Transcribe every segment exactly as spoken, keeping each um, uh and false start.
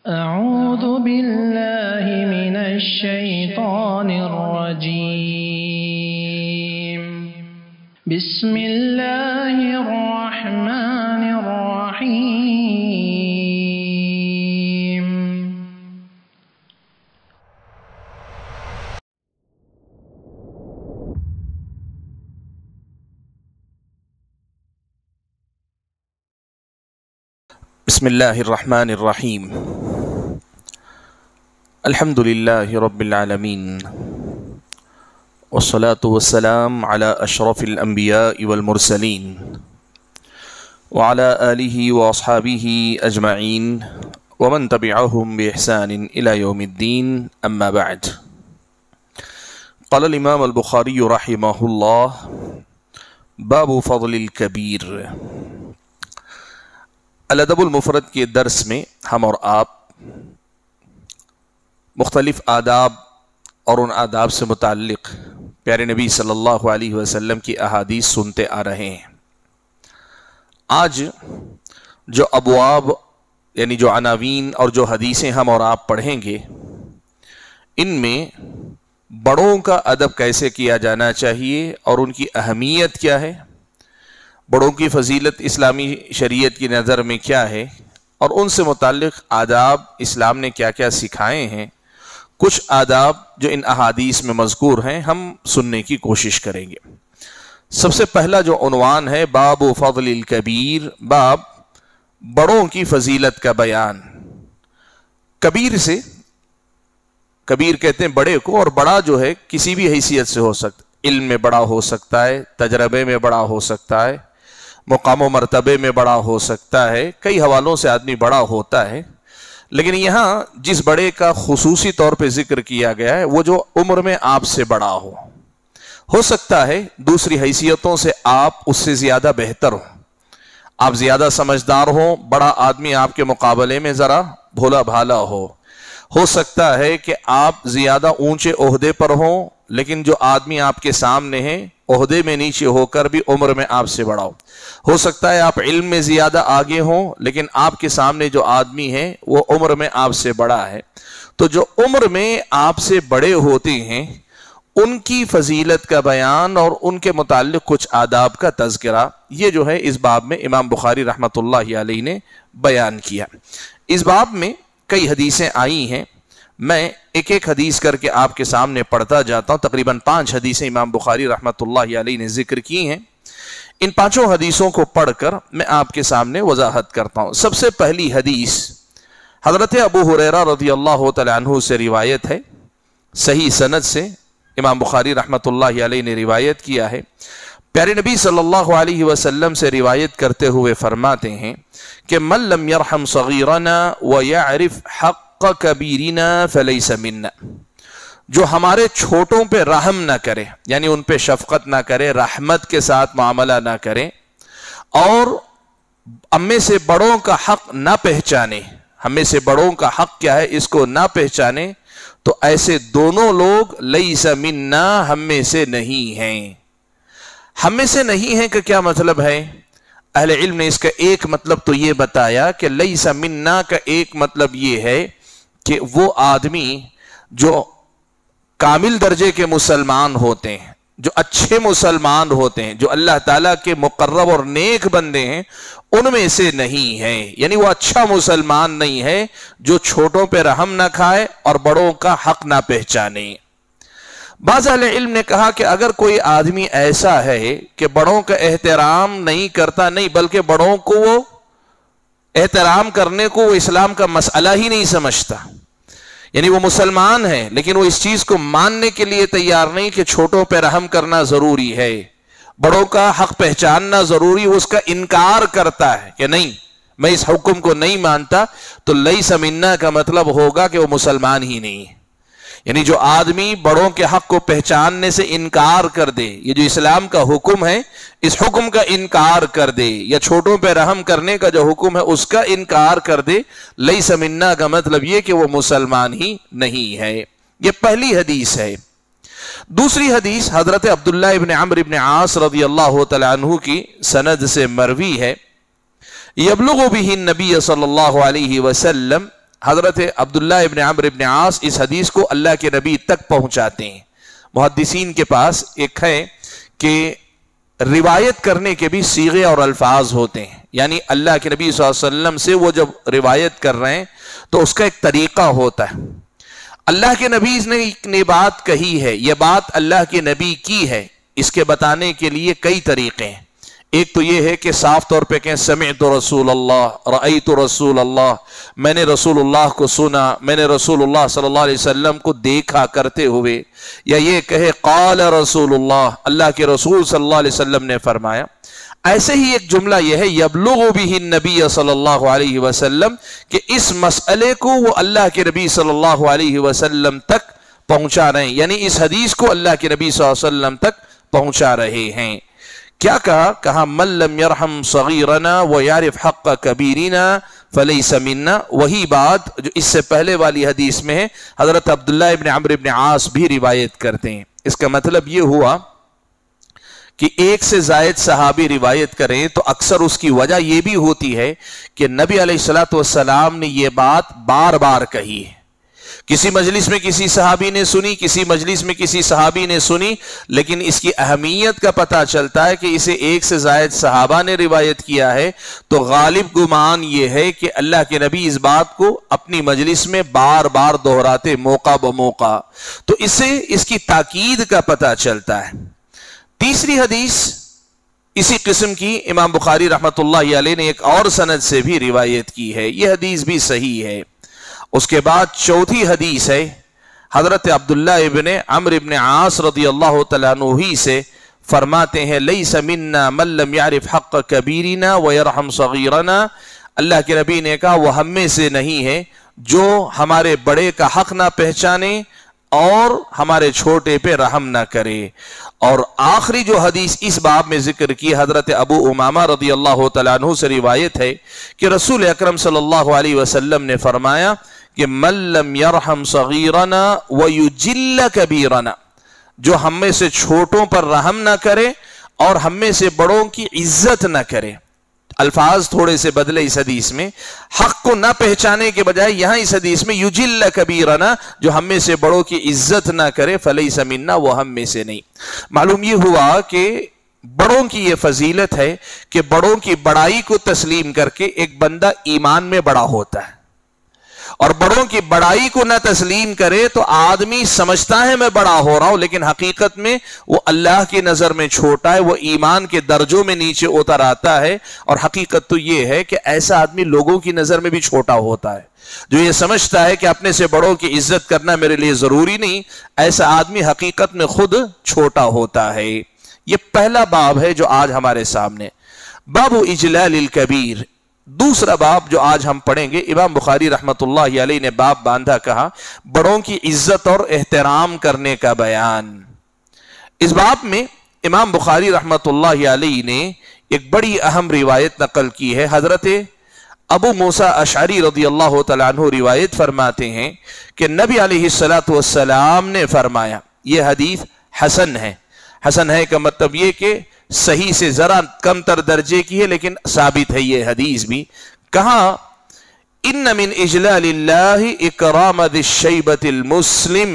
أعوذ بالله من الشيطان الرجيم بسم الله الرحمن الرحيم بسم الله الرحمن الرحيم الحمد لله رب العالمين والصلاة والسلام على أشرف الأنبياء والمرسلين وعلى آله وأصحابه أجمعين ومن تبعهم بإحسان إلى يوم الدين أما بعد. قال الإمام البخاري رحمه الله باب فضل الكبير. الادب المفرد کے درس میں ہم اور آپ مختلف آداب اور ان آداب سے متعلق پیارے نبی صلی اللہ علیہ وسلم کی احادیث سنتے آ رہے ہیں. آج جو ابواب یعنی جو عناوین اور جو حدیثیں ہم اور آپ پڑھیں گے، ان میں بڑوں کا ادب کیسے کیا جانا چاہیے اور ان کی اہمیت کیا ہے، بڑوں کی فضیلت اسلامی شریعت کی نظر میں کیا ہے، اور ان سے متعلق آداب اسلام نے کیا کیا سکھائے ہیں. کچھ آداب جو ان احادیث میں مذکور ہیں ہم سننے کی کوشش کریں گے. سب سے پہلا جو عنوان ہے باب فضل الکبیر، باب بڑوں کی فضیلت کا بیان. کبیر سے کبیر کہتے ہیں بڑے کو، اور بڑا جو ہے کسی بھی حیثیت سے ہو سکتا ہے، علم میں بڑا ہو سکتا ہے، تجربے میں بڑا ہو سکتا ہے، مقام و مرتبے میں بڑا ہو سکتا ہے، کئی حوالوں سے آدمی بڑا ہوتا ہے. لیکن یہاں جس بڑے کا خصوصی طور پہ ذکر کیا گیا ہے وہ جو عمر میں آپ سے بڑا ہو ہو سکتا ہے دوسری حیثیتوں سے آپ اس سے زیادہ بہتر ہوں، آپ زیادہ سمجھدار ہوں، بڑا آدمی آپ کے مقابلے میں ذرا بھولا بھالا ہو ہو سکتا ہے کہ آپ زیادہ اونچے عہدے پر ہوں، لیکن جو آدمی آپ کے سامنے ہے عہدے میں نیچے ہو کر بھی عمر میں آپ سے بڑا ہو ہو سکتا ہے آپ علم میں زیادہ آگے ہوں، لیکن آپ کے سامنے جو آدمی ہے وہ عمر میں آپ سے بڑا ہے. تو جو عمر میں آپ سے بڑے ہوتے ہیں ان کی فضیلت کا بیان اور ان کے متعلق کچھ آداب کا تذکرہ، یہ جو ہے اس باب میں امام بخاری رحمۃ اللہ علیہ نے بیان کیا. اس باب میں کئی حدیثیں آئی ہیں، میں ایک ایک حدیث کر کے آپ کے سامنے پڑھتا جاتا ہوں. تقریباً پانچ حدیثیں امام بخاری رحمۃ اللہ علیہ نے ذکر کی ہیں. ان پانچوں حدیثوں کو پڑھ کر میں آپ کے سامنے وضاحت کرتا ہوں. سب سے پہلی حدیث حضرت ابو ہریرہ رضی اللہ تعالی عنہ سے روایت ہے، صحیح سند سے امام بخاری رحمۃ اللہ علیہ نے روایت کیا ہے. پیارے نبی صلی اللہ علیہ وسلم سے روایت کرتے ہوئے فرماتے ہیں کہ من لم یرحم صغیرنا ویعرف حق کبیرنا فلیس منا. جو ہمارے چھوٹوں پہ رحم نہ کرے، یعنی ان پہ شفقت نہ کرے، رحمت کے ساتھ معاملہ نہ کرے، اور ہم میں سے بڑوں کا حق نہ پہچانے، ہم میں سے بڑوں کا حق کیا ہے اس کو نہ پہچانے، تو ایسے دونوں لوگ لیس منا، ہم میں سے نہیں ہیں. ہم میں سے نہیں ہیں کا کیا مطلب ہے؟ اہل علم نے اس کا ایک مطلب تو یہ بتایا کہ لیس منا کا ایک مطلب یہ ہے کہ وہ آدمی جو کامل درجے کے مسلمان ہوتے ہیں، جو اچھے مسلمان ہوتے ہیں، جو اللہ تعالیٰ کے مقرب اور نیک بندے ہیں، ان میں سے نہیں ہے. یعنی وہ اچھا مسلمان نہیں ہے جو چھوٹوں پہ رحم نہ کھائے اور بڑوں کا حق نہ پہچانے. بعض اہل علم نے کہا کہ اگر کوئی آدمی ایسا ہے کہ بڑوں کا احترام نہیں کرتا، نہیں بلکہ بڑوں کو وہ احترام کرنے کو وہ اسلام کا مسئلہ ہی نہیں سمجھتا، یعنی وہ مسلمان ہے لیکن وہ اس چیز کو ماننے کے لیے تیار نہیں کہ چھوٹوں پہ رحم کرنا ضروری ہے، بڑوں کا حق پہچاننا ضروری، وہ اس کا انکار کرتا ہے کہ نہیں میں اس حکم کو نہیں مانتا، تو لیس منا کا مطلب ہوگا کہ وہ مسلمان ہی نہیں ہے. یعنی جو آدمی بڑوں کے حق کو پہچاننے سے انکار کر دے، یہ جو اسلام کا حکم ہے اس حکم کا انکار کر دے، یا چھوٹوں پہ رحم کرنے کا جو حکم ہے اس کا انکار کر دے، لیس منا کا مطلب یہ کہ وہ مسلمان ہی نہیں ہے. یہ پہلی حدیث ہے. دوسری حدیث حضرت عبداللہ ابن عمرو ابن عاص رضی اللہ تعالی عنہ کی سند سے مروی ہے. یبلغ به النبی صلی اللہ علیہ وسلم حضرت عبداللہ ابن عمرو ابن عاص اس حدیث کو اللہ کے نبی تک پہنچاتے ہیں. محدثین کے پاس ایک ہے کہ روایت کرنے کے بھی صیغے اور الفاظ ہوتے ہیں، یعنی اللہ کے نبی صلی اللہ علیہ وسلم سے وہ جب روایت کر رہے ہیں تو اس کا ایک طریقہ ہوتا ہے. اللہ کے نبی نے بات کہی ہے، یہ بات اللہ کے نبی کی ہے، اس کے بتانے کے لیے کئی طریقے ہیں. ایک تو یہ ہے کہ صاف طور پہ کہیں سمعت رسول اللہ، رأیت رسول اللہ، میں نے رسول اللہ کو سنا، میں نے رسول اللہ صلی اللہ علیہ وسلم کو دیکھا کرتے ہوئے. یا یہ کہے قال رسول اللہ، اللہ کے رسول صلی اللہ علیہ وسلم نے فرمایا. ایسے ہی ایک جملہ یہ ہے یبلغ به النبی صلی اللہ علیہ وسلم، کہ اس مسئلے کو وہ اللہ کے نبی صلی اللہ علیہ وسلم تک پہنچا رہے ہیں، یعنی اس حدیث کو اللہ کے نبی صلی اللہ علیہ وسلم تک پہنچا رہے ہیں. کیا کہا؟ کہا من لم یرحم صغیرنا ویعرف حق کبیرنا فلیس منا. وہی بات جو اس سے پہلے والی حدیث میں ہے، حضرت عبداللہ ابن عمرو ابن عاص بھی روایت کرتے ہیں. اس کا مطلب یہ ہوا کہ ایک سے زائد صحابی روایت کریں تو اکثر اس کی وجہ یہ بھی ہوتی ہے کہ نبی علیہ الصلوۃ والسلام نے یہ بات بار بار کہی ہے. کسی مجلس میں کسی صحابی نے سنی، کسی مجلس میں کسی صحابی نے سنی، لیکن اس کی اہمیت کا پتہ چلتا ہے کہ اسے ایک سے زائد صحابہ نے روایت کیا ہے تو غالب گمان یہ ہے کہ اللہ کے نبی اس بات کو اپنی مجلس میں بار بار دہراتے موقع بموقع، تو اس سے اس کی تاکید کا پتہ چلتا ہے. تیسری حدیث اسی قسم کی امام بخاری رحمۃ اللہ علیہ نے ایک اور سند سے بھی روایت کی ہے، یہ حدیث بھی صحیح ہے. اس کے بعد چوتھی حدیث ہے حضرت عبداللہ ابن عمرو ابن عاص رضی اللہ تعالیٰ عنہ ہی سے، فرماتے ہیں لیس منا من لم یعرف حق کبیرنا ویرحم صغیرنا. اللہ کے نبی نے کہا وہ ہم میں سے نہیں ہے جو ہمارے بڑے کا حق نہ پہچانے اور ہمارے چھوٹے پہ رحم نہ کرے. اور آخری جو حدیث اس باب میں ذکر کی حضرت ابو امامہ رضی اللہ تعالیٰ عنہ سے روایت ہے کہ رسول اکرم صلی اللہ علیہ وسلم نے فرمایا کہ من لم یرحم صغیرنا ویجل کبیرنا، جو ہم میں سے چھوٹوں پر رحم نہ کرے اور ہم میں سے بڑوں کی عزت نہ کرے. الفاظ تھوڑے سے بدلے اس حدیث میں، حق کو نہ پہچانے کے بجائے یہاں اس حدیث میں یجل کبیرنا، جو ہم میں سے بڑوں کی عزت نہ کرے فلیس منا، وہ ہم میں سے نہیں. معلوم یہ ہوا کہ بڑوں کی یہ فضیلت ہے کہ بڑوں کی بڑائی کو تسلیم کر کے ایک بندہ ایمان میں بڑا ہوتا ہے، اور بڑوں کی بڑائی کو نہ تسلیم کرے تو آدمی سمجھتا ہے میں بڑا ہو رہا ہوں، لیکن حقیقت میں وہ اللہ کی نظر میں چھوٹا ہے، وہ ایمان کے درجوں میں نیچے اتر آتا ہے. اور حقیقت تو یہ ہے کہ ایسا آدمی لوگوں کی نظر میں بھی چھوٹا ہوتا ہے. جو یہ سمجھتا ہے کہ اپنے سے بڑوں کی عزت کرنا میرے لیے ضروری نہیں، ایسا آدمی حقیقت میں خود چھوٹا ہوتا ہے. یہ پہلا باب ہے جو آج ہمارے سامنے، باب اجلال الکبیر. دوسرا باب جو آج ہم پڑھیں گے، امام بخاری رحمت اللہ علیہ نے باب باندھا کہا بڑوں کی عزت اور احترام کرنے کا بیان. اس باب میں امام بخاری رحمت اللہ علیہ نے ایک بڑی اہم روایت نقل کی ہے. حضرت ابو موسیٰ اشعری رضی اللہ تعالیٰ عنہ روایت فرماتے ہیں کہ نبی علیہ الصلوۃ والسلام نے فرمایا، یہ حدیث حسن ہے. حسن ہے کا مطلب یہ کہ صحیح سے ذرا کم تر درجے کی ہے، لیکن ثابت ہے یہ حدیث بھی. کہا ان من اجلال اللہ اکرام ذی الشیبۃ المسلم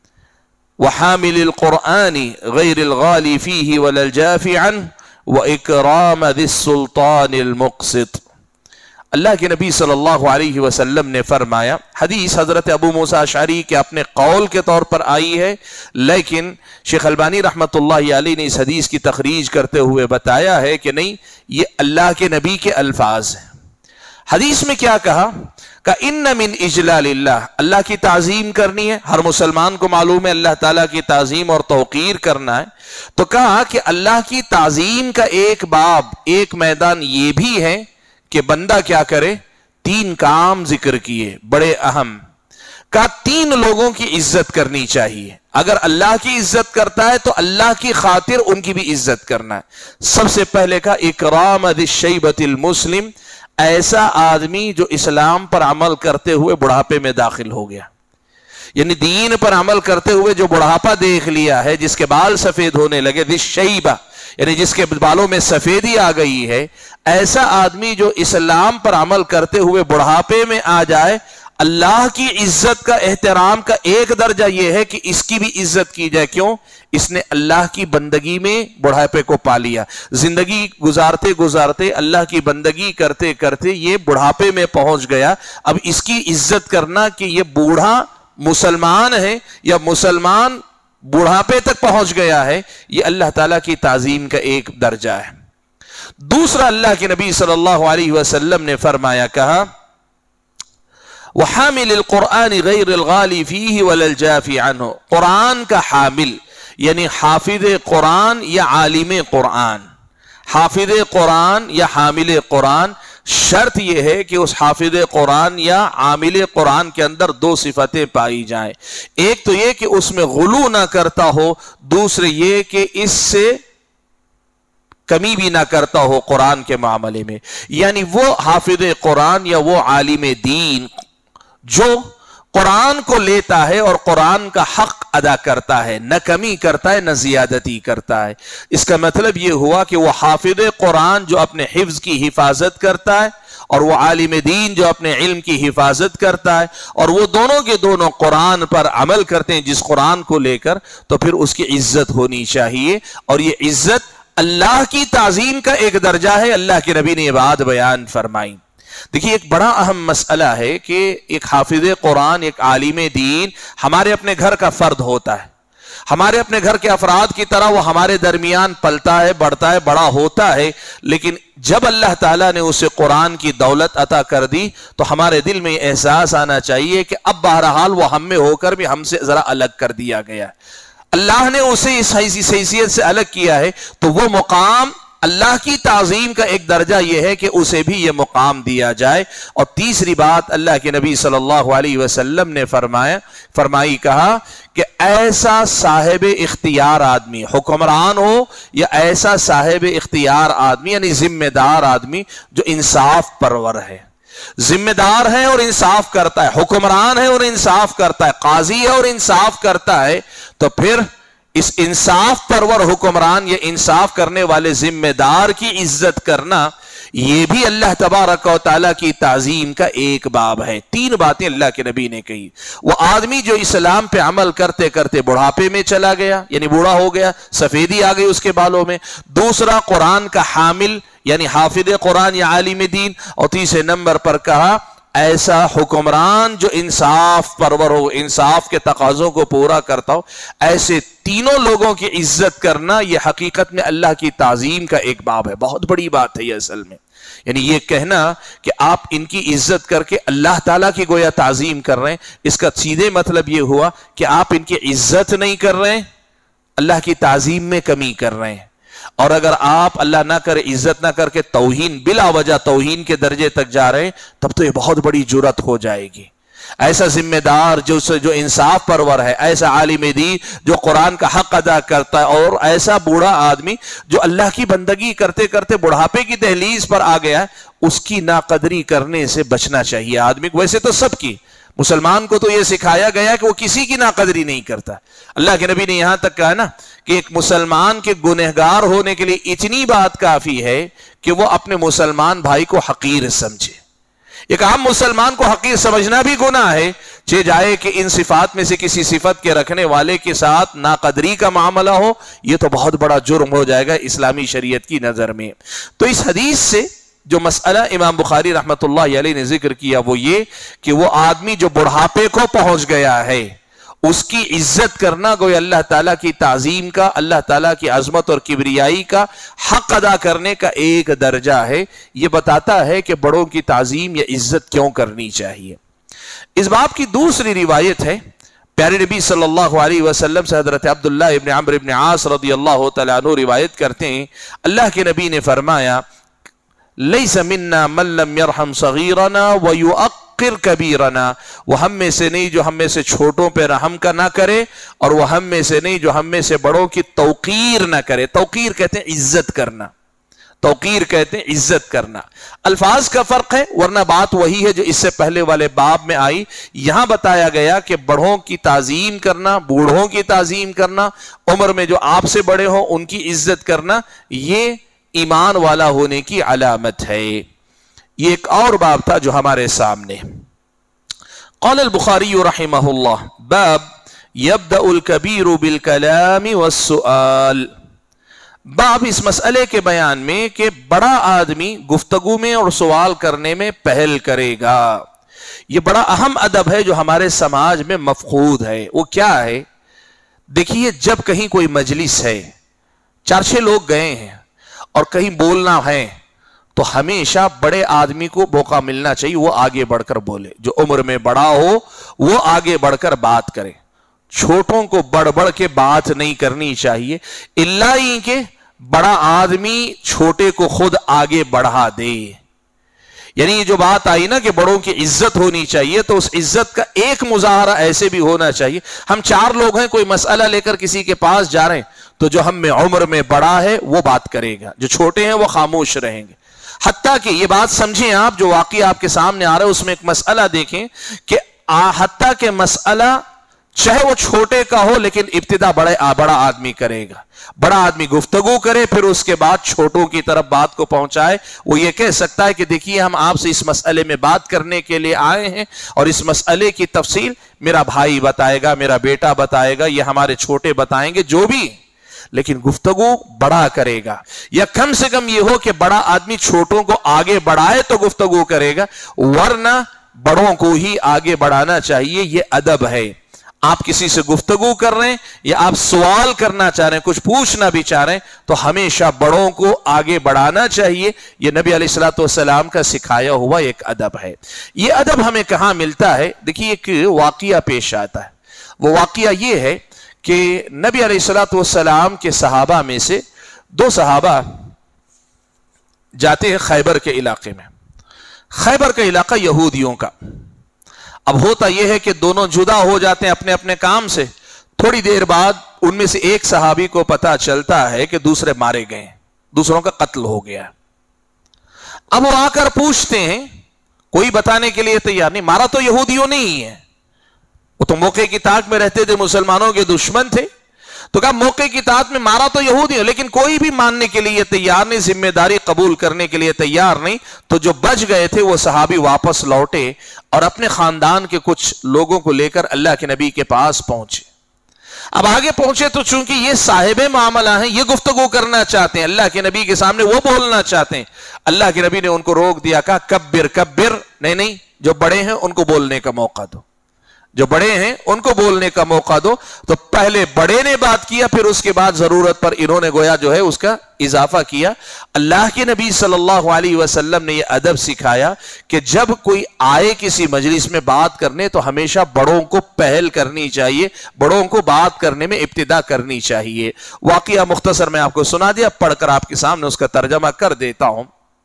وحامل القرآن غیر الغالی فیہ ولا الجافی عنہ واکرام ذی السلطان المقسط. اللہ کے نبی صلی اللہ علیہ وسلم نے فرمایا، حدیث حضرت ابو موسیٰ اشعری کے اپنے قول کے طور پر آئی ہے، لیکن شیخ البانی رحمت اللہ علیہ نے اس حدیث کی تخریج کرتے ہوئے بتایا ہے کہ نہیں، یہ اللہ کے نبی کے الفاظ ہیں. حدیث میں کیا کہا؟ کہ ان من اجلال اللہ، اللہ کی تعظیم کرنی ہے. ہر مسلمان کو معلوم ہے اللہ تعالیٰ کی تعظیم اور توقیر کرنا ہے. تو کہا کہ اللہ کی تعظیم کا ایک باب، ایک میدان یہ بھی ہے کہ بندہ کیا کرے؟ تین کام ذکر کیے بڑے اہم. کہا تین لوگوں کی عزت کرنی چاہیے. اگر اللہ کی عزت کرتا ہے تو اللہ کی خاطر ان کی بھی عزت کرنا ہے. سب سے پہلے کہا اکرام ذی الشیبۃ المسلم، ایسا آدمی جو اسلام پر عمل کرتے ہوئے بڑھاپے میں داخل ہو گیا، یعنی دین پر عمل کرتے ہوئے جو بڑھاپا دیکھ لیا ہے، جس کے بال سفید ہونے لگے، ذی الشیبہ یعنی جس کے بالوں میں سفیدی آ گئی ہے، ایسا آدمی جو اسلام پر عمل کرتے ہوئے بڑھاپے میں آ جائے اللہ کی عزت کا احترام کا ایک درجہ یہ ہے کہ اس کی بھی عزت کی جائے. کیوں؟ اس نے اللہ کی بندگی میں بڑھاپے کو پا لیا. زندگی گزارتے گزارتے اللہ کی بندگی کرتے کرتے یہ بڑھاپے میں پہنچ گیا. اب اس کی عزت کرنا کہ یہ بوڑھا مسلمان ہے یا مسلمان بڑھاپے تک پہنچ گیا ہے، یہ اللہ تعالیٰ کی تعظیم کا ایک درجہ ہے. دوسرا، اللہ کے نبی صلی اللہ علیہ وسلم نے فرمایا، کہا وَحَامِلِ الْقُرْآنِ غَيْرِ الْغَالِ فِيهِ وَلَلْجَافِ عَنْهُ. قرآن کا حامل یعنی حافظ قرآن یا عالم قرآن. حافظ قرآن یا حامل قرآن، شرط یہ ہے کہ اس حافظ قرآن یا عامل قرآن کے اندر دو صفتیں پائی جائیں. ایک تو یہ کہ اس میں غلو نہ کرتا ہو، دوسرے یہ کہ اس سے کمی بھی نہ کرتا ہو قرآن کے معاملے میں. یعنی وہ حافظ قرآن یا وہ عالم دین جو قرآن کو لیتا ہے اور قرآن کا حق ادا کرتا ہے، نہ کمی کرتا ہے نہ زیادتی کرتا ہے. اس کا مطلب یہ ہوا کہ وہ حافظ قرآن جو اپنے حفظ کی حفاظت کرتا ہے اور وہ عالم دین جو اپنے علم کی حفاظت کرتا ہے، اور وہ دونوں کے دونوں قرآن پر عمل کرتے ہیں جس قرآن کو لے کر، تو پھر اس کی عزت ہونی چاہیے. اور یہ عزت اللہ کی تعظیم کا ایک درجہ ہے. اللہ کے نبی نے یہ بات بیان فرمائی. دیکھیے، ایک بڑا اہم مسئلہ ہے کہ ایک حافظ قرآن، ایک عالم دین ہمارے اپنے گھر کا فرد ہوتا ہے. ہمارے اپنے گھر کے افراد کی طرح وہ ہمارے درمیان پلتا ہے، بڑھتا ہے، بڑا ہوتا ہے. لیکن جب اللہ تعالیٰ نے اسے قرآن کی دولت عطا کر دی تو ہمارے دل میں یہ احساس آنا چاہیے کہ اب بہرحال وہ ہم میں ہو کر بھی ہم سے ذرا الگ کر دیا گیا ہے. اللہ نے اسے اس حیثیت سے الگ کیا ہے، تو وہ مقام اللہ کی تعظیم کا ایک درجہ یہ ہے کہ اسے بھی یہ مقام دیا جائے. اور تیسری بات اللہ کے نبی صلی اللہ علیہ وسلم نے فرمایا فرمائی کہا کہ ایسا صاحب اختیار آدمی، حکمران ہو یا ایسا صاحب اختیار آدمی یعنی ذمہ دار آدمی جو انصاف پرور ہے، ذمہ دار ہے اور انصاف کرتا ہے، حکمران ہے اور انصاف کرتا ہے، قاضی ہے اور انصاف کرتا ہے، تو پھر اس انصاف پرور حکمران یا انصاف کرنے والے ذمہ دار کی عزت کرنا، یہ بھی اللہ تبارک و تعالیٰ کی تعظیم کا ایک باب ہے. تین باتیں اللہ کے نبی نے کہی. وہ آدمی جو اسلام پہ عمل کرتے کرتے بڑھاپے میں چلا گیا، یعنی بوڑھا ہو گیا، سفیدی آ گئی اس کے بالوں میں. دوسرا، قرآن کا حامل یعنی حافظ قرآن یا عالم دین. اور تیسرے نمبر پر کہا ایسا حکمران جو انصاف پرور ہو، انصاف کے تقاضوں کو پورا کرتا ہو. ایسے تینوں لوگوں کی عزت کرنا یہ حقیقت میں اللہ کی تعظیم کا ایک باب ہے. بہت بڑی بات ہے یہ اصل میں. یعنی یہ کہنا کہ آپ ان کی عزت کر کے اللہ تعالیٰ کی گویا تعظیم کر رہے ہیں، اس کا سیدھے مطلب یہ ہوا کہ آپ ان کی عزت نہیں کر رہے ہیں، اللہ کی تعظیم میں کمی کر رہے ہیں. اور اگر آپ اللہ نہ کرے عزت نہ کر کے توہین، بلا وجہ توہین کے درجے تک جا رہے ہیں، تب تو یہ بہت بڑی جرات ہو جائے گی. ایسا ذمہ دار جو جو انصاف پرور ہے، ایسا عالم دین جو قرآن کا حق ادا کرتا ہے، اور ایسا بوڑھا آدمی جو اللہ کی بندگی کرتے کرتے بڑھاپے کی دہلیز پر آ گیا ہے، اس کی ناقدری کرنے سے بچنا چاہیے آدمی کو. ویسے تو سب کی، مسلمان کو تو یہ سکھایا گیا کہ وہ کسی کی ناقدری نہیں کرتا. اللہ کے نبی نے یہاں تک کہا نا کہ ایک مسلمان کے گنہگار ہونے کے لیے اتنی بات کافی ہے کہ وہ اپنے مسلمان بھائی کو حقیر سمجھے. ایک عام مسلمان کو حقیر سمجھنا بھی گناہ ہے، چہ جائے کہ ان صفات میں سے کسی صفت کے رکھنے والے کے ساتھ ناقدری کا معاملہ ہو، یہ تو بہت بڑا جرم ہو جائے گا اسلامی شریعت کی نظر میں. تو اس حدیث سے جو مسئلہ امام بخاری رحمت اللہ علیہ نے ذکر کیا وہ یہ کہ وہ آدمی جو بڑھاپے کو پہنچ گیا ہے اس کی عزت کرنا گویا اللہ تعالیٰ کی تعظیم کا، اللہ تعالیٰ کی عظمت اور کبریائی کا حق ادا کرنے کا ایک درجہ ہے. یہ بتاتا ہے کہ بڑوں کی تعظیم یا عزت کیوں کرنی چاہیے. اس باب کی دوسری روایت ہے، پیارے نبی صلی اللہ علیہ وسلم سے حضرت عبداللہ ابن عمرو ابن عاص رضی اللہ تعالیٰ عنہ روایت کرتے ہیں، اللہ کے نبی نے فرمایا لیس منا من لم یرحم صغیرنا ویؤقر کبیرنا، وہ ہم میں سے نہیں جو ہم میں سے چھوٹوں پہ رحم کا نہ کرے، اور وہ ہم میں سے نہیں جو ہم میں سے بڑوں کی توقیر نہ کرے. توقیر کہتے ہیں عزت کرنا، توقیر کہتے ہیں عزت کرنا. الفاظ کا فرق ہے، ورنہ بات وہی ہے جو اس سے پہلے والے باب میں آئی. یہاں بتایا گیا کہ بڑوں کی تعظیم کرنا، بوڑھوں کی تعظیم کرنا، عمر میں جو آپ سے بڑے ہوں ان کی عزت کرنا، یہ ایمان والا ہونے کی علامت ہے. یہ ایک اور باب تھا جو ہمارے سامنے. قال البخاری رحمہ باب یبدأ الکبیر بالکلام والسؤال، باب اس مسئلے کے بیان میں کہ بڑا آدمی گفتگو میں اور سوال کرنے میں پہل کرے گا۔ یہ بڑا اہم ادب ہے جو ہمارے سماج میں مفقود ہے۔ وہ کیا ہے؟ دیکھیے، جب کہیں کوئی مجلس ہے، چار چھ لوگ گئے ہیں اور کہیں بولنا ہے تو ہمیشہ بڑے آدمی کو موقع ملنا چاہیے، وہ آگے بڑھ کر بولے۔ جو عمر میں بڑا ہو وہ آگے بڑھ کر بات کرے، چھوٹوں کو بڑھ بڑھ کے بات نہیں کرنی چاہیے، الا ہی کہ بڑا آدمی چھوٹے کو خود آگے بڑھا دے۔ یعنی یہ جو بات آئی نا کہ بڑوں کی عزت ہونی چاہیے، تو اس عزت کا ایک مظاہرہ ایسے بھی ہونا چاہیے۔ ہم چار لوگ ہیں، کوئی مسئلہ لے کر کسی کے پاس جا رہے ہیں تو جو ہم میں عمر میں بڑا ہے وہ بات کرے گا، جو چھوٹے ہیں وہ خاموش رہیں گے۔ حتیٰ کہ یہ بات سمجھیں آپ، جو واقعہ آپ کے سامنے آ رہا ہے اس میں ایک مسئلہ دیکھیں کہ حتیٰ کہ مسئلہ چاہے وہ چھوٹے کا ہو لیکن ابتدا بڑے بڑا آدمی کرے گا۔ بڑا آدمی گفتگو کرے، پھر اس کے بعد چھوٹوں کی طرف بات کو پہنچائے۔ وہ یہ کہہ سکتا ہے کہ دیکھیے، ہم آپ سے اس مسئلے میں بات کرنے کے لیے آئے ہیں اور اس مسئلے کی تفصیل میرا بھائی بتائے گا، میرا بیٹا بتائے گا، یہ ہمارے چھوٹے بتائیں گے، جو بھی، لیکن گفتگو بڑا کرے گا۔ یا کم سے کم یہ ہو کہ بڑا آدمی چھوٹوں کو آگے بڑھائے تو گفتگو کرے گا، ورنہ بڑوں کو ہی آگے بڑھانا چاہیے۔ یہ ادب ہے۔ آپ کسی سے گفتگو کر رہے ہیں یا آپ سوال کرنا چاہ رہے ہیں، کچھ پوچھنا بھی چاہ رہے ہیں، تو ہمیشہ بڑوں کو آگے بڑھانا چاہیے۔ یہ نبی علیہ الصلوۃ والسلام کا سکھایا ہوا ایک ادب ہے۔ یہ ادب ہمیں کہاں ملتا ہے؟ دیکھیے، ایک واقعہ پیش آتا ہے۔ وہ واقعہ یہ ہے کہ نبی علیہ الصلوۃ والسلام کے صحابہ میں سے دو صحابہ جاتے ہیں خیبر کے علاقے میں۔ خیبر کا علاقہ یہودیوں کا۔ اب ہوتا یہ ہے کہ دونوں جدا ہو جاتے ہیں اپنے اپنے کام سے۔ تھوڑی دیر بعد ان میں سے ایک صحابی کو پتا چلتا ہے کہ دوسرے مارے گئے، دوسروں کا قتل ہو گیا۔ اب وہ آ کر پوچھتے ہیں، کوئی بتانے کے لیے تیار نہیں، مارا تو یہودیوں نے ہی ہے، وہ تو موقع کی طاق میں رہتے تھے، مسلمانوں کے دشمن تھے، تو کہا موقع کی طاق میں مارا تو یہودی ہے، لیکن کوئی بھی ماننے کے لیے تیار نہیں، ذمہ داری قبول کرنے کے لیے تیار نہیں۔ تو جو بچ گئے تھے وہ صحابی واپس لوٹے اور اپنے خاندان کے کچھ لوگوں کو لے کر اللہ کے نبی کے پاس پہنچے۔ اب آگے پہنچے تو چونکہ یہ صاحب معاملہ ہیں، یہ گفتگو کرنا چاہتے ہیں، اللہ کے نبی کے سامنے وہ بولنا چاہتے ہیں۔ اللہ کے نبی نے ان کو روک دیا، کہا کبر کبر، نہیں نہیں، جو بڑے ہیں ان کو بولنے کا موقع دو، جو بڑے ہیں ان کو بولنے کا موقع دو۔ تو پہلے بڑے نے بات کیا، پھر اس کے بعد ضرورت پر انہوں نے گویا جو ہے اس کا اضافہ کیا۔ اللہ کے نبی صلی اللہ علیہ وسلم نے یہ ادب سکھایا کہ جب کوئی آئے کسی مجلس میں بات کرنے تو ہمیشہ بڑوں کو پہل کرنی چاہیے، بڑوں کو بات کرنے میں ابتدا کرنی چاہیے۔ واقعہ مختصر میں آپ کو سنا دیا، پڑھ کر آپ کے سامنے اس کا ترجمہ کر دیتا ہوں۔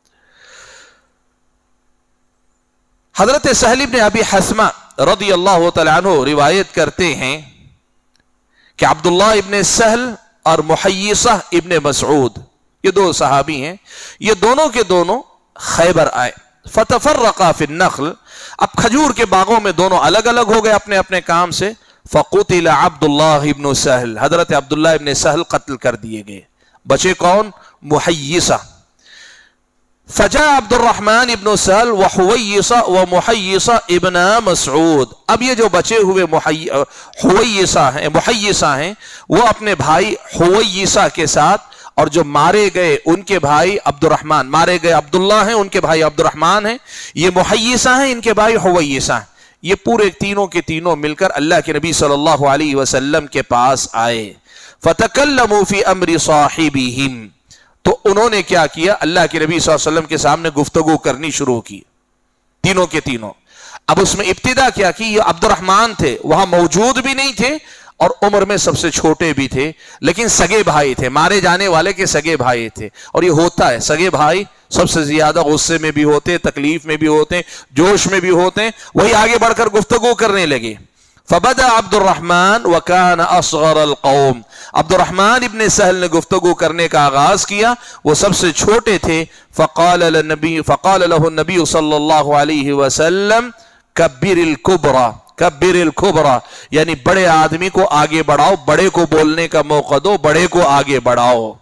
حضرت سہل بن ابی حثمہ رضی اللہ تعالیٰ عنہ روایت کرتے ہیں کہ عبداللہ ابن سہل اور محیصہ ابن مسعود، یہ دو صحابی ہیں، یہ دونوں کے دونوں خیبر آئے۔ فتفرقا فی النخل، اب کھجور کے باغوں میں دونوں الگ الگ ہو گئے اپنے اپنے کام سے۔ فقتل عبداللہ ابن سہل، حضرت عبداللہ ابن سہل قتل کر دیے گئے۔ بچے کون؟ محیصہ۔ فجاء عبد الرحمن ابن سہل وحویصہ ومحیصہ ابن مسعود، اب یہ جو بچے ہوئے حویصہ ہیں محیصہ ہیں وہ اپنے بھائی حویصہ کے ساتھ، اور جو مارے گئے ان کے بھائی عبد الرحمن، مارے گئے عبداللہ ہیں، ان کے بھائی عبد الرحمن ہیں، یہ محیصہ ہیں، ان کے بھائی حویصہ ہیں، یہ پورے تینوں کے تینوں مل کر اللہ کے نبی صلی اللہ علیہ وسلم کے پاس آئے۔ فتکلموا فی امر صاحبہم، تو انہوں نے کیا کیا؟ اللہ کے نبی صلی اللہ علیہ وسلم کے سامنے گفتگو کرنی شروع کی، تینوں کے تینوں۔ اب اس میں ابتدا کیا کی؟ یہ عبد الرحمن تھے، وہاں موجود بھی نہیں تھے اور عمر میں سب سے چھوٹے بھی تھے، لیکن سگے بھائی تھے، مارے جانے والے کے سگے بھائی تھے۔ اور یہ ہوتا ہے، سگے بھائی سب سے زیادہ غصے میں بھی ہوتے، تکلیف میں بھی ہوتے، جوش میں بھی ہوتے، وہی آگے بڑھ کر گفتگو کرنے لگے۔ فبدأ عبد الرحمن وكان اصغر القوم، عبد الرحمن ابن سہل نے گفتگو کرنے کا آغاز کیا، وہ سب سے چھوٹے تھے۔ فقال للنبی فقال له النبی صلی اللہ علیہ وسلم کبر الکبرى، کبر الکبرى، یعنی بڑے آدمی کو آگے بڑھاؤ، بڑے کو بولنے کا موقع دو، بڑے کو آگے بڑھاؤ۔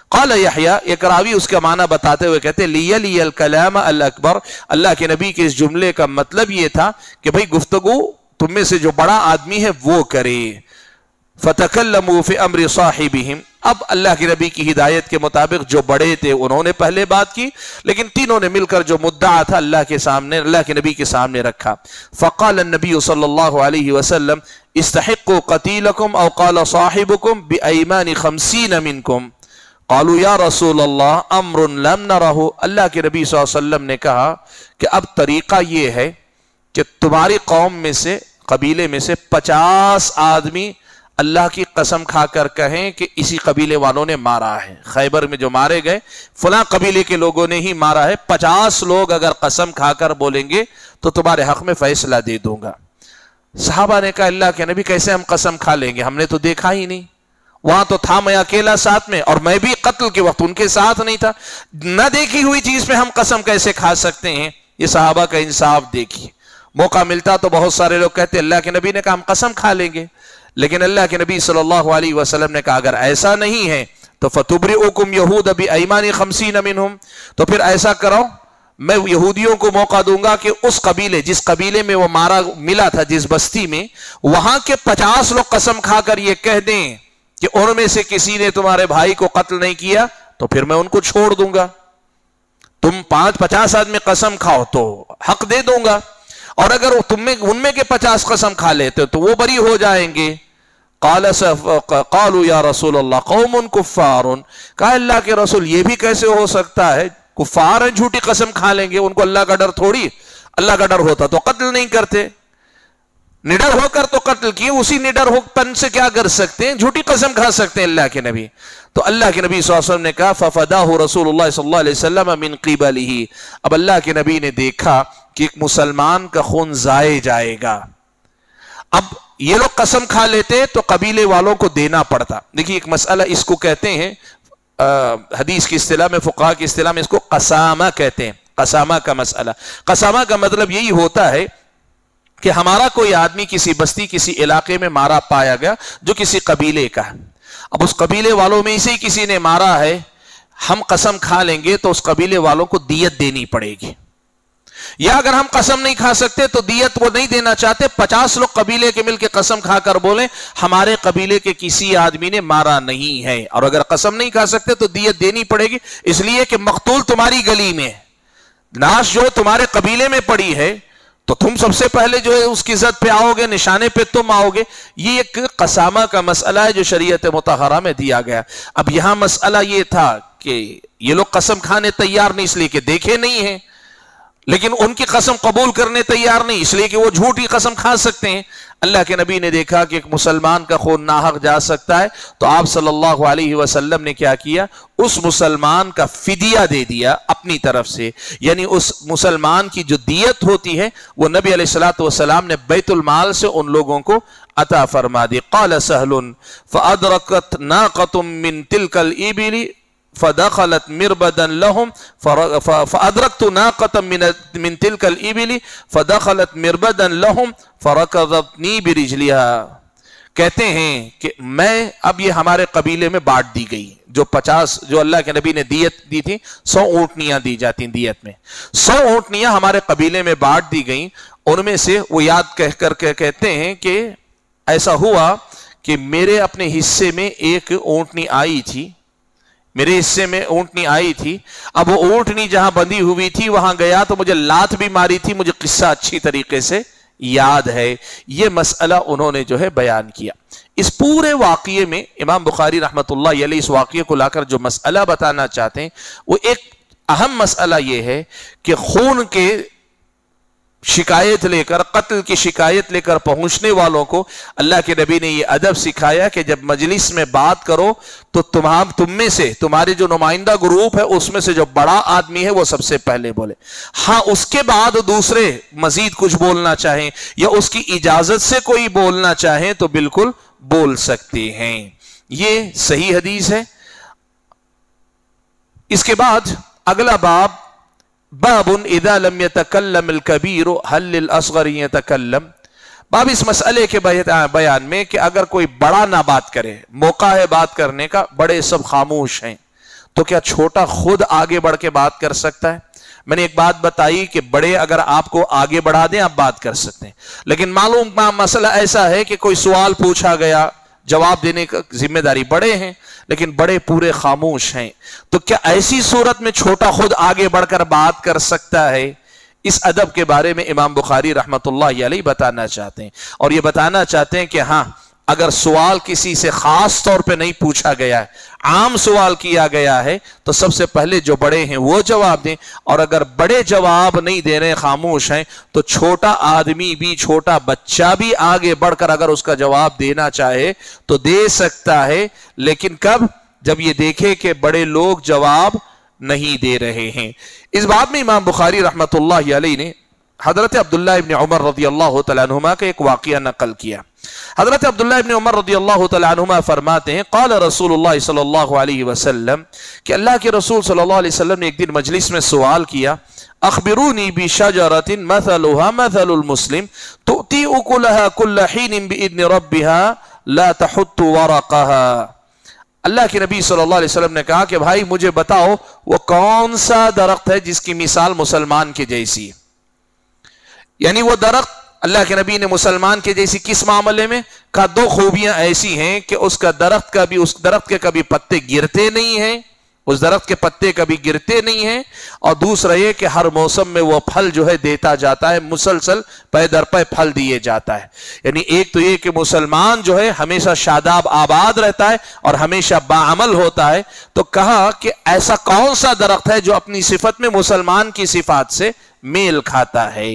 قال یحییٰ، ایک راوی اس کا معنی بتاتے ہوئے کہتے لیلی الکلام الاکبر، اللہ کے نبی کے اس جملے کا مطلب یہ تھا کہ بھئی گفتگو تم میں سے جو بڑا آدمی ہے وہ کرے. فتکلموا فی امر صاحبہم، اب اللہ کے نبی کی ہدایت کے مطابق جو بڑے تھے انہوں نے پہلے بات کی، لیکن تینوں نے مل کر جو مدعا تھا اللہ کے سامنے، اللہ کے نبی کے سامنے رکھا. فقال النبی صلی اللہ علیہ وسلم استحقوا قتیلکم او قال صاحبکم بایمان خمسین منکم. قالوا یا رسول اللہ امر لم نرہ. اللہ کے نبی صلی اللہ علیہ وسلم نے کہا کہ اب طریقہ یہ ہے کہ تمہاری قوم میں سے، قبیلے میں سے پچاس آدمی اللہ کی قسم کھا کر کہیں کہ اسی قبیلے والوں نے مارا ہے، خیبر میں جو مارے گئے فلاں قبیلے کے لوگوں نے ہی مارا ہے. پچاس لوگ اگر قسم کھا کر بولیں گے تو تمہارے حق میں فیصلہ دے دوں گا. صحابہ نے کہا اللہ کے نبی کیسے ہم قسم کھا لیں گے، ہم نے تو دیکھا ہی نہیں، وہاں تو تھا میں اکیلا ساتھ میں، اور میں بھی قتل کے وقت ان کے ساتھ نہیں تھا، نہ دیکھی ہوئی چیز پہ ہم قسم کیسے کھا سکتے ہیں. یہ صحابہ کا انصاف دیکھیے. موقع ملتا تو بہت سارے لوگ کہتے اللہ کے نبی نے کہا ہم قسم کھا لیں گے، لیکن اللہ کے نبی صلی اللہ علیہ وسلم نے کہا اگر ایسا نہیں ہے تو فَتُبْرِئُكُمْ يَهُودَ بِأَيْمَانِ خَمْسِينَ مِنْهُمْ، تو پھر ایسا کرو میں یہودیوں کو موقع دوں گا کہ اس قبیلے، جس قبیلے میں وہ مارا ملا تھا، جس بستی میں، وہاں کے پچاس لوگ قسم کھا کر یہ کہہ دیں کہ ان میں سے کسی نے تمہارے بھائی کو قتل نہیں کیا، تو پھر میں ان کو چھوڑ دوں گا. تم پانچ پچاس آدمی قسم کھاؤ تو حق دے دوں گا، اور اگر تم میں ان میں کے پچاس قسم کھا لیتے تو وہ بری ہو جائیں گے. قالوا یا رسول اللہ قوم کفار، کہا اللہ کے رسول یہ بھی کیسے ہو سکتا ہے، کفار ہیں جھوٹی قسم کھا لیں گے، ان کو اللہ کا ڈر تھوڑی، اللہ کا ڈر ہوتا تو قتل نہیں کرتے، نڈر ہو کر تو قتل کیے، اسی نڈر ہو پن سے کیا کر سکتے ہیں، جھوٹی قسم کھا سکتے ہیں اللہ کے نبی. تو اللہ کے نبی صلی اللہ علیہ وسلم نے کہا ففداہ رسول اللہ صلی اللہ علیہ وسلم من قبلہ. اب اللہ کے نبی نے دیکھا کہ ایک مسلمان کا خون ضائع جائے گا. اب یہ لوگ قسم کھا لیتے تو قبیلے والوں کو دینا پڑتا. دیکھیے ایک مسئلہ اس کو کہتے ہیں حدیث کی اصطلاح میں، فقہا کی اصطلاح میں اس کو قسامہ کہتے ہیں. قسامہ کا مسئلہ، قسامہ کا مطلب یہی ہوتا ہے کہ ہمارا کوئی آدمی کسی بستی، کسی علاقے میں مارا پایا گیا جو کسی قبیلے کا ہے. اب اس قبیلے والوں میں سے ہی کسی نے مارا ہے، ہم قسم کھا لیں گے تو اس قبیلے والوں کو دیت دینی پڑے گی. یا اگر ہم قسم نہیں کھا سکتے تو دیت وہ نہیں دینا چاہتے، پچاس لوگ قبیلے کے مل کے قسم کھا کر بولیں ہمارے قبیلے کے کسی آدمی نے مارا نہیں ہے، اور اگر قسم نہیں کھا سکتے تو دیت دینی پڑے گی، اس لیے کہ مقتول تمہاری گلی میں، لاش جو تمہارے قبیلے میں پڑی ہے، تو تم سب سے پہلے جو ہے اس کی زد پہ آؤ گے، نشانے پہ تم آؤ گے. یہ ایک قسامہ کا مسئلہ ہے جو شریعت مطہرہ میں دیا گیا. اب یہاں مسئلہ یہ تھا کہ یہ لوگ قسم کھانے تیار نہیں، اس لیے کہ دیکھے نہیں ہیں، لیکن ان کی قسم قبول کرنے تیار نہیں، اس لیے کہ وہ جھوٹی قسم کھا سکتے ہیں. اللہ کے نبی نے دیکھا کہ ایک مسلمان کا خون ناحق جا سکتا ہے، تو آپ صلی اللہ علیہ وسلم نے کیا کیا، اس مسلمان کا فدیہ دے دیا اپنی طرف سے. یعنی اس مسلمان کی جو دیت ہوتی ہے وہ نبی علیہ الصلوۃ والسلام نے بیت المال سے ان لوگوں کو عطا فرما دی. قال سہل فادرکت ناقۃ من تلک الابل فدخلت مربدا لهم فادركت ناقة من تلك الابل فدخلت مربدا لهم فركضتني برجلها. کہتے ہیں کہ میں اب یہ ہمارے قبیلے میں بانٹ دی گئی، جو پچاس جو اللہ کے نبی نے دیت دی تھی، سو اونٹنیاں دی جاتی دیت میں، سو اونٹنیاں ہمارے قبیلے میں بانٹ دی گئیں. ان میں سے وہ یاد کہہ کر کے کہتے ہیں کہ ایسا ہوا کہ میرے اپنے حصے میں ایک اونٹنی آئی تھی، میرے حصے میں اونٹنی آئی تھی. اب وہ اونٹنی جہاں بندھی ہوئی تھی وہاں گیا تو مجھے لات بھی ماری تھی، مجھے قصہ اچھی طریقے سے یاد ہے. یہ مسئلہ انہوں نے جو ہے بیان کیا. اس پورے واقعے میں امام بخاری رحمت اللہ علیہ اس واقعے کو لا کر جو مسئلہ بتانا چاہتے ہیں وہ ایک اہم مسئلہ یہ ہے کہ خون کے شکایت لے کر، قتل کی شکایت لے کر پہنچنے والوں کو اللہ کے نبی نے یہ ادب سکھایا کہ جب مجلس میں بات کرو تو تمام تم میں سے تمہاری جو نمائندہ گروپ ہے اس میں سے جو بڑا آدمی ہے وہ سب سے پہلے بولے. ہاں اس کے بعد دوسرے مزید کچھ بولنا چاہیں یا اس کی اجازت سے کوئی بولنا چاہیں تو بالکل بول سکتے ہیں. یہ صحیح حدیث ہے. اس کے بعد اگلا باب باب اذا لم يتكلم الكبير هل للاصغر يتكلم. باب اس مسئلے کے بیان میں کہ اگر کوئی بڑا نہ بات کرے، موقع ہے بات کرنے کا، بڑے سب خاموش ہیں، تو کیا چھوٹا خود آگے بڑھ کے بات کر سکتا ہے؟ میں نے ایک بات بتائی کہ بڑے اگر آپ کو آگے بڑھا دیں آپ بات کر سکتے ہیں، لیکن معلوم مسئلہ ایسا ہے کہ کوئی سوال پوچھا گیا، جواب دینے کا ذمہ داری بڑے ہیں، لیکن بڑے پورے خاموش ہیں، تو کیا ایسی صورت میں چھوٹا خود آگے بڑھ کر بات کر سکتا ہے؟ اس ادب کے بارے میں امام بخاری رحمت اللہ علیہ بتانا چاہتے ہیں، اور یہ بتانا چاہتے ہیں کہ ہاں اگر سوال کسی سے خاص طور پہ نہیں پوچھا گیا ہے، عام سوال کیا گیا ہے، تو سب سے پہلے جو بڑے ہیں وہ جواب دیں، اور اگر بڑے جواب نہیں دے رہے، خاموش ہیں، تو چھوٹا آدمی بھی، چھوٹا بچہ بھی آگے بڑھ کر اگر اس کا جواب دینا چاہے تو دے سکتا ہے، لیکن کب؟ جب یہ دیکھے کہ بڑے لوگ جواب نہیں دے رہے ہیں۔ اس بات میں امام بخاری رحمت اللہ علیہ نے حضرت عبداللہ ابن عمر رضی اللہ تعالیٰ عنہما کا ایک واقعہ نقل کیا۔ حضرت عبداللہ ابن عمر رضی اللہ تعالیٰ عنہما فرماتے ہیں، قال رسول اللہ صلی اللہ علیہ وسلم، کہ اللہ کے رسول صلی اللہ علیہ وسلم نے ایک دن مجلس میں سوال کیا، اخبرونی بشجرۃ مثلها مثل المسلم تؤتی اکلها کل حین باذن ربها لا تحط ورقها۔ اللہ کے نبی صلی اللہ علیہ وسلم نے کہا کہ بھائی مجھے بتاؤ وہ کون سا درخت ہے جس کی مثال مسلمان کے جیسی ہے؟ یعنی وہ درخت اللہ کے نبی نے مسلمان کے جیسی کس معاملے میں کہا؟ دو خوبیاں ایسی ہیں کہ اس کا درخت کا بھی اس درخت کے کبھی پتے گرتے نہیں ہیں، اس درخت کے پتے کبھی گرتے نہیں ہیں، اور دوسرا یہ کہ ہر موسم میں وہ پھل جو ہے دیتا جاتا ہے، مسلسل پے در پے پھل دیے جاتا ہے۔ یعنی ایک تو یہ کہ مسلمان جو ہے ہمیشہ شاداب آباد رہتا ہے اور ہمیشہ باعمل ہوتا ہے، تو کہا کہ ایسا کون سا درخت ہے جو اپنی صفت میں مسلمان کی صفات سے میل کھاتا ہے؟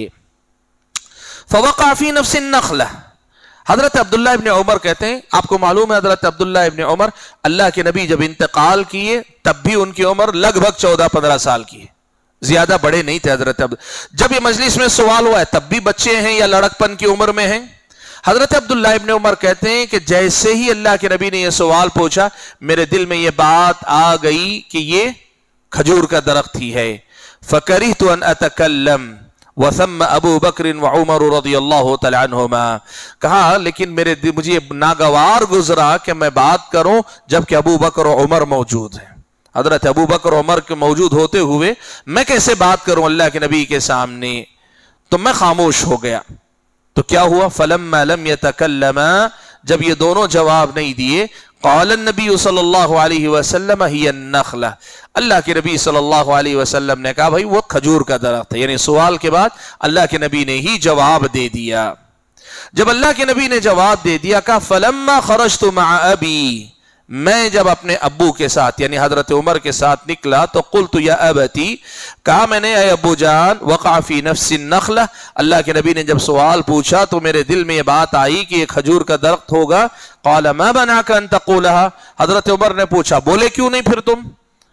فوقع فی نفس النخلہ۔ حضرت عبداللہ ابن عمر کہتے ہیں، آپ کو معلوم ہے حضرت عبداللہ ابن عمر اللہ کے نبی جب انتقال کیے تب بھی ان کی عمر لگ بھگ چودہ پندرہ سال کی ہے، زیادہ بڑے نہیں تھے حضرت عبد... جب یہ مجلس میں سوال ہوا ہے تب بھی بچے ہیں یا لڑکپن کی عمر میں ہیں؟ حضرت عبداللہ ابن عمر کہتے ہیں کہ جیسے ہی اللہ کے نبی نے یہ سوال پوچھا میرے دل میں یہ بات آ گئی کہ یہ کھجور کا درخت ہی ہے۔ فکرہت ان اتکلم وثم ابو بکر وعمر رضی اللہ تعالی عنہما، کہا لیکن میرے مجھے ناگوار گزرا کہ میں بات کروں جبکہ ابو بکر و عمر موجود ہیں۔ حضرت ابو بکر و عمر کے موجود ہوتے ہوئے میں کیسے بات کروں اللہ کے نبی کے سامنے؟ تو میں خاموش ہو گیا۔ تو کیا ہوا؟ فلما لم يتكلما، جب یہ دونوں جواب نہیں دیے، قال النبی صلی اللہ علیہ وسلم ہی النخلہ، اللہ کے نبی صلی اللہ علیہ وسلم نے کہا بھائی وہ کھجور کا درخت ہے۔ یعنی سوال کے بعد اللہ کے نبی نے ہی جواب دے دیا۔ جب اللہ کے نبی نے جواب دے دیا، کہا فلما خرجت مع ابی، میں جب اپنے ابو کے ساتھ یعنی حضرت عمر کے ساتھ نکلا تو قلت یا ابتی، کہا میں نے اے ابو جان، وقع فی نفس النخلہ، اللہ کے نبی نے جب سوال پوچھا تو میرے دل میں یہ بات آئی کہ یہ کھجور کا درخت ہوگا۔ قال ما بناک ان تقولها، حضرت عمر نے پوچھا بولے کیوں نہیں پھر تم؟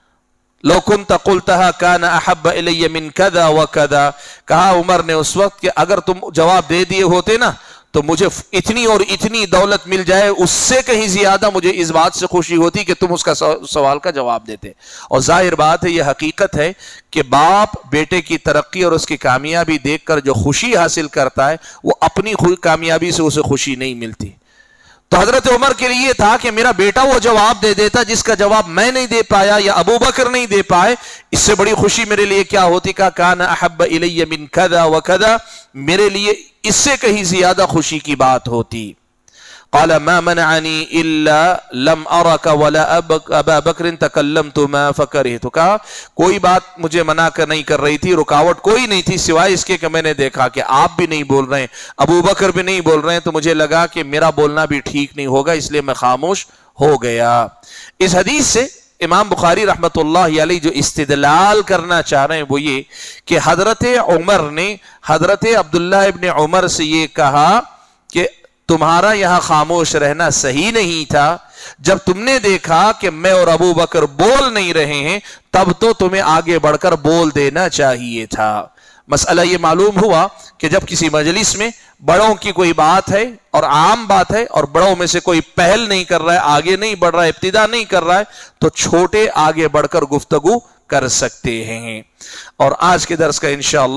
لو كنت قلتها كان احب الی من كذا وكذا، کہا عمر نے اس وقت کہ اگر تم جواب دے دیے ہوتے نا تو مجھے اتنی اور اتنی دولت مل جائے، اس سے کہیں زیادہ مجھے اس بات سے خوشی ہوتی کہ تم اس کا سوال کا جواب دیتے۔ اور ظاہر بات ہے، یہ حقیقت ہے کہ باپ بیٹے کی ترقی اور اس کی کامیابی دیکھ کر جو خوشی حاصل کرتا ہے وہ اپنی کامیابی سے اسے خوشی نہیں ملتی۔ تو حضرت عمر کے لیے تھا کہ میرا بیٹا وہ جواب دے دیتا جس کا جواب میں نہیں دے پایا یا ابو بکر نہیں دے پائے، اس سے بڑی خوشی میرے لیے کیا ہوتی؟ کہا کان احب الی من کذا وکذا، میرے لیے اس سے کہیں زیادہ خوشی کی بات ہوتی۔ قال ما منعنی الا لم ارک ولا ابا بکر تکلمت ما فکرہت، کہا کوئی بات مجھے منع کر نہیں کر رہی تھی، رکاوٹ کوئی نہیں تھی سوائے اس کے کہ میں نے دیکھا کہ آپ بھی نہیں بول رہے ہیں، ابو بکر بھی نہیں بول رہے ہیں، تو مجھے لگا کہ میرا بولنا بھی ٹھیک نہیں ہوگا، اس لیے میں خاموش ہو گیا۔ اس حدیث سے امام بخاری رحمت اللہ علیہ جو استدلال کرنا چاہ رہے ہیں وہ یہ کہ حضرت عمر نے حضرت عبداللہ ابن عمر سے یہ کہا کہ تمہارا یہاں خاموش رہنا صحیح نہیں تھا، جب تم نے دیکھا کہ میں اور ابو بکر بول نہیں رہے ہیں تب تو تمہیں آگے بڑھ کر بول دینا چاہیے تھا۔ مسئلہ یہ معلوم ہوا کہ جب کسی مجلس میں بڑوں کی کوئی بات ہے اور عام بات ہے اور بڑوں میں سے کوئی پہل نہیں کر رہا ہے، آگے نہیں بڑھ رہا ہے، ابتدا نہیں کر رہا ہے، تو چھوٹے آگے بڑھ کر گفتگو کر سکتے ہیں۔ اور آج کے درس کا انشاءاللہ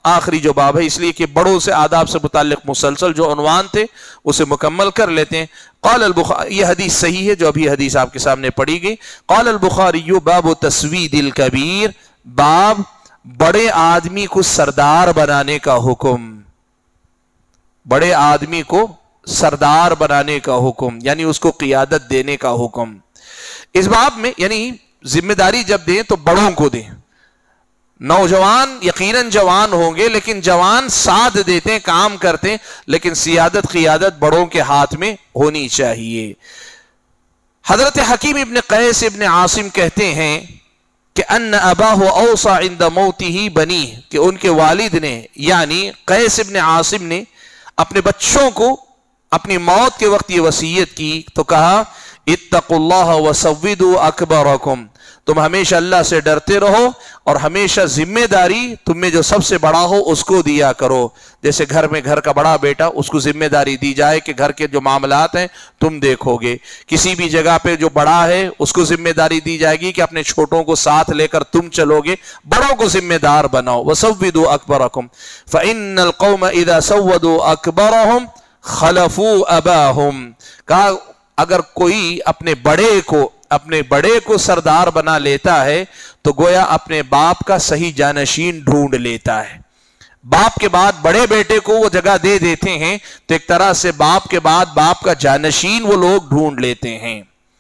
آخری جو باب ہے، اس لیے کہ بڑوں سے آداب سے متعلق مسلسل جو عنوان تھے اسے مکمل کر لیتے ہیں۔ قال البخاری، یہ حدیث صحیح ہے جو ابھی حدیث آپ کے سامنے پڑھی گئی۔ قال البخاری باب تسوید الکبیر، باب بڑے آدمی کو سردار بنانے کا حکم، بڑے آدمی کو سردار بنانے کا حکم، یعنی اس کو قیادت دینے کا حکم۔ اس باب میں یعنی ذمہ داری جب دیں تو بڑوں کو دیں۔ نوجوان یقیناً جوان ہوں گے لیکن جوان ساتھ دیتے ہیں، کام کرتے ہیں، لیکن سیادت قیادت بڑوں کے ہاتھ میں ہونی چاہیے۔ حضرت حکیم ابن قیس ابن عاصم کہتے ہیں کہ ان اباہ اوصى عند موته بنیہ، کہ ان کے والد نے یعنی قیس ابن عاصم نے اپنے بچوں کو اپنی موت کے وقت یہ وصیت کی تو کہا اتقوا اللہ وسودوا اکبرکم، تم ہمیشہ اللہ سے ڈرتے رہو اور ہمیشہ ذمہ داری تم میں جو سب سے بڑا ہو اس کو دیا کرو۔ جیسے گھر میں گھر کا بڑا بیٹا، اس کو ذمہ داری دی جائے کہ گھر کے جو معاملات ہیں تم دیکھو گے۔ کسی بھی جگہ پہ جو بڑا ہے اس کو ذمہ داری دی جائے گی کہ اپنے چھوٹوں کو ساتھ لے کر تم چلو گے، بڑوں کو ذمہ دار بناؤ۔ وَسَوِّدُوا أَكْبَرَكُمْ فَإِنَّ الْقَوْمَ إِذَا سَوَّدُوا أَكْبَرَهُمْ خَلَفُوا أَبَاهُمْ، کہا اگر کوئی اپنے بڑے کو اپنے بڑے کو سردار بنا لیتا ہے تو گویا اپنے باپ کا صحیح جانشین ڈھونڈ لیتا ہے۔ باپ کے بعد بڑے بیٹے کو وہ جگہ دے دیتے ہیں تو ایک طرح سے باپ کے بعد باپ کا جانشین وہ لوگ ڈھونڈ لیتے ہیں۔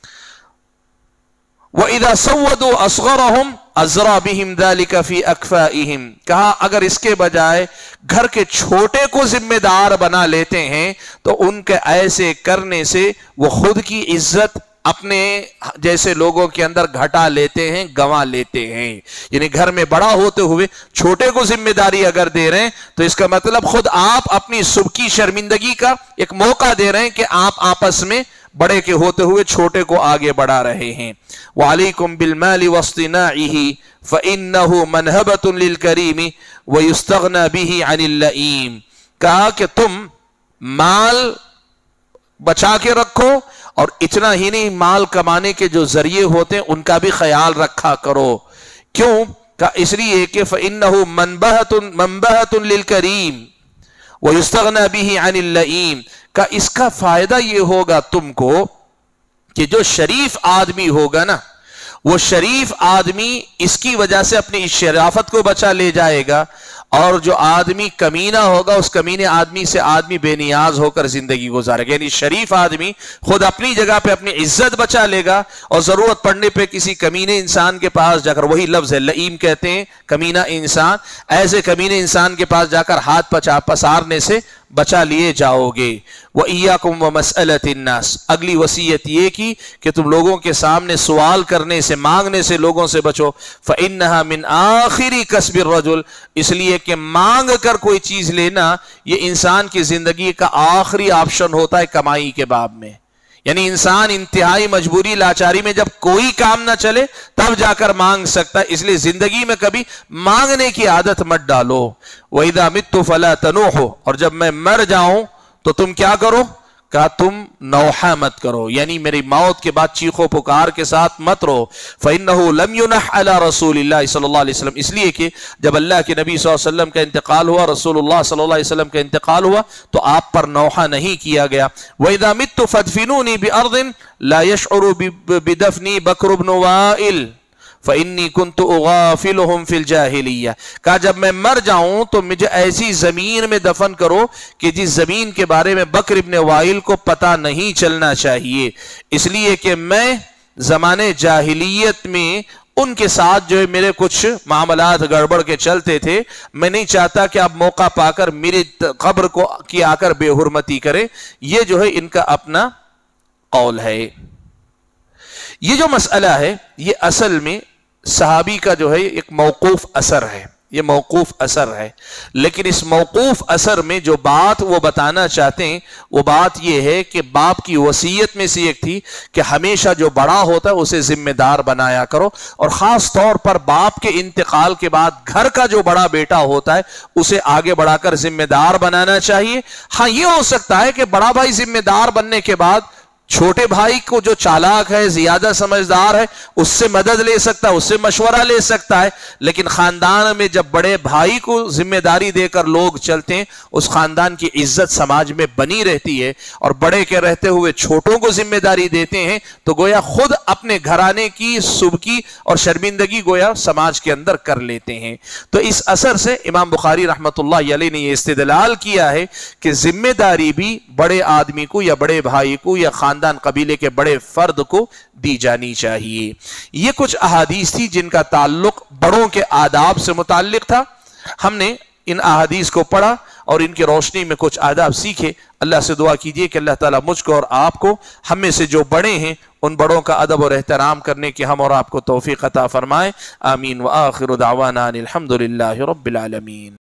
وَإِذَا سَوَّدُوا أَصْغَرَهُمْ أَزْرَى بِهِمْ ذَلِكَ فِي أَكْفَائِهِمْ، کہا اگر اس کے بجائے گھر کے چھوٹے کو ذمہ دار بنا لیتے ہیں تو ان کے ایسے کرنے سے وہ خود کی عزت اپنے جیسے لوگوں کے اندر گھٹا لیتے ہیں، گنوا لیتے ہیں۔ یعنی گھر میں بڑا ہوتے ہوئے چھوٹے کو ذمہ داری اگر دے رہے ہیں تو اس کا مطلب خود آپ اپنی سبکی شرمندگی کا ایک موقع دے رہے ہیں کہ آپ آپس میں بڑے کے ہوتے ہوئے چھوٹے کو آگے بڑھا رہے ہیں۔ وَعَلَيْكُمْ بِالْمَالِ وَاصْطِنَاعِهِ فَإِنَّهُ مَنْهَبَةٌ لِلْكَرِيمِ وَيُسْتَغْنَى بِهِ عَنِ اللَّئِيمِ، کہا کہ تم مال بچا کے رکھو اور اتنا ہی نہیں، مال کمانے کے جو ذریعے ہوتے ہیں ان کا بھی خیال رکھا کرو۔ کیوں؟ کہ اس لیے کہ فَإِنَّهُ مَنْبَهَةٌ مَنْبَهَةٌ لِلْكَرِيمِ وَيُسْتَغْنَى بِهِ عَنِ اللَّئِيمِ، کہ اس کا فائدہ یہ ہوگا تم کو کہ جو شریف آدمی ہوگا نا، وہ شریف آدمی اس کی وجہ سے اپنی اس شرافت کو بچا لے جائے گا، اور جو آدمی کمینہ ہوگا اس کمینے آدمی سے آدمی بے نیاز ہو کر زندگی گزارے گا۔ یعنی شریف آدمی خود اپنی جگہ پہ اپنی عزت بچا لے گا اور ضرورت پڑنے پہ کسی کمینے انسان کے پاس جا کر، وہی لفظ ہے لئیم کہتے ہیں کمینہ انسان، ایسے کمینے انسان کے پاس جا کر ہاتھ پچا پسارنے سے بچا لیے جاؤ گے۔ وَإِيَّاكُمْ وَمَسْأَلَةِ النَّاسِ، اگلی وصیت یہ کی کہ تم لوگوں کے سامنے سوال کرنے سے، مانگنے سے لوگوں سے بچو۔ فَإِنَّهَا مِنْ آخِرِ كَسْبِ الرَّجُلِ، اس لیے کہ مانگ کر کوئی چیز لینا یہ انسان کی زندگی کا آخری آپشن ہوتا ہے کمائی کے باب میں۔ یعنی انسان انتہائی مجبوری لاچاری میں جب کوئی کام نہ چلے تب جا کر مانگ سکتا ہے، اس لیے زندگی میں کبھی مانگنے کی عادت مت ڈالو۔ وَإِذَا مِتُّ فَلَا تَنُوحُ، اور جب میں مر جاؤں تو تم کیا کرو؟ کہا تم نوحہ مت کرو، یعنی میری موت کے بعد چیخو پکار کے ساتھ مت رو۔ فَإِنَّهُ لَمْ يُنَحْ عَلَى رَسُولِ اللَّهِ صلی اللہ علیہ وسلم، اس لیے کہ جب اللہ کے نبی صلی اللہ علیہ وسلم کا انتقال ہوا، رسول اللہ صلی اللہ علیہ وسلم کا انتقال ہوا تو آپ پر نوحہ نہیں کیا گیا۔ وَإِذَا مِتُّ فَادْفِنُونِي بِأَرْضٍ لَا يَشْعُرُ بِدَفْنِي بَكْرُ بْنُ وَائِلٍ فَإِنِّي كُنْتُ أُغَافِلُهُمْ فِي الْجَاهِلِيَّةِ، کہا جب میں مر جاؤں تو مجھے ایسی زمین میں دفن کرو کہ جس زمین کے بارے میں بکر ابن وائل کو پتہ نہیں چلنا چاہیے، اس لیے کہ میں زمانے جاہلیت میں ان کے ساتھ جو ہے میرے کچھ معاملات گڑبڑ کے چلتے تھے، میں نہیں چاہتا کہ آپ موقع پا کر میری قبر کو کی آ کر بے حرمتی کریں۔ یہ جو ہے ان کا اپنا قول ہے۔ یہ جو مسئلہ ہے یہ اصل میں صحابی کا جو ہے ایک موقوف اثر ہے، یہ موقوف اثر ہے، لیکن اس موقوف اثر میں جو بات وہ بتانا چاہتے ہیں وہ بات یہ ہے کہ باپ کی وصیت میں سے ایک تھی کہ ہمیشہ جو بڑا ہوتا ہے اسے ذمہ دار بنایا کرو، اور خاص طور پر باپ کے انتقال کے بعد گھر کا جو بڑا بیٹا ہوتا ہے اسے آگے بڑھا کر ذمہ دار بنانا چاہیے۔ ہاں یہ ہو سکتا ہے کہ بڑا بھائی ذمہ دار بننے کے بعد छोटे भाई को जो चालाक है, ज्यादा समझदार है, उससे मदद ले सकता है, उससे मशवरा ले सकता है। लेकिन खानदान में जब बड़े भाई को जिम्मेदारी देकर लोग चलते हैं, उस खानदान की इज्जत समाज में बनी रहती है। और बड़े के रहते हुए छोटों को जिम्मेदारी देते हैं तो गोया खुद अपने घराने की सुबकी और शर्मिंदगी गोया समाज के अंदर कर लेते हैं। तो इस असर से इमाम बुखारी रहमतुल्लाह अलैह ने यह इस्तिदलाल किया है कि जिम्मेदारी भी बड़े आदमी को या बड़े भाई को या खानदान कबीले के बड़े फर्द को दी जानी चाहिए। ये कुछ अहादीस थी जिनका ताल्लुक बड़ों के आदाब से मुताल्लिक था। हमने इन अहादीस को पढ़ा और इनकी रोशनी में कुछ आदाब सीखे। अल्लाह से दुआ कीजिए कि अल्लाह ताला मुझको और आपको, हम में से जो बड़े हैं, उन बड़ों का अदब और एहतराम करने की हम और आपको तौफीक अता फरमाए। आमीन व आखिरु दावाना अनिल हम्दुलिल्लाहि रब्बिल आलमीन।